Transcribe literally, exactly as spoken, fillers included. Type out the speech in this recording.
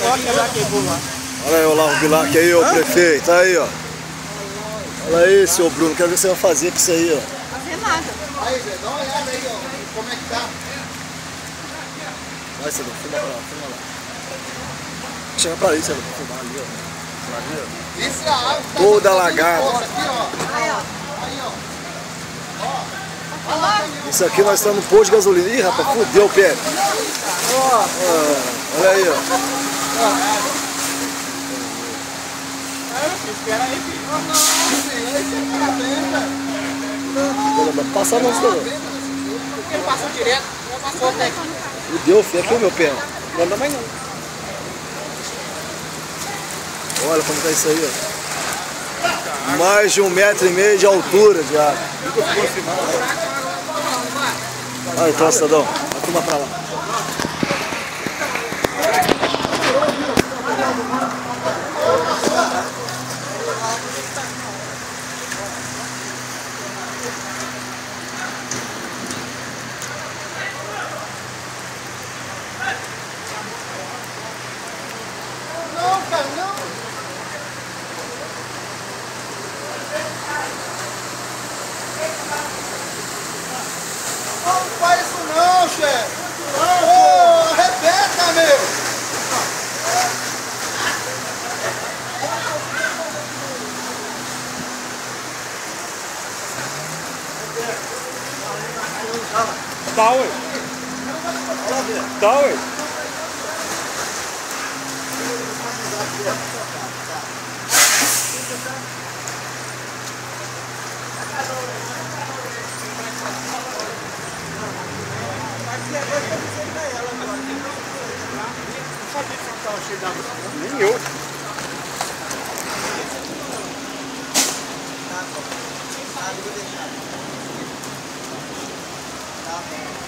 Olha aí o Olavo Bilac aí, o prefeito, tá aí, ó. Olha aí, seu Bruno, quero ver o que você vai fazer com isso aí, ó. Fazer nada. Aí, Zé, dá uma olhada aí, ó, como é que tá. Vai, Cedão, filma pra lá, filma lá. Chega pra aí, Cedão, pra filmar ali, ó. Ali, ó. Isso é a água que tá Toda jogando alagada. fora aqui, ó. Aí, ó. Aí, ó. Isso aqui nós estamos no posto de gasolina. Ih, rapaz, fudeu o pé. Ah, olha aí, ó. Espera aí, filho. Não, não, Não passa não, Cedão. porque ele passou direto, não passou até aqui. Fudeu, filho. Aqui o meu pé. Não anda mais não. Olha como tá isso aí, ó. Mais de um metro e meio de altura já. Aí, então, Cidadão. Vai filmar pra lá. Não, cara, não. Não faz isso não, chefe. Ô, arrebenta, meu. Tá, ué. Tá, ué. Nem eu. Tá bom.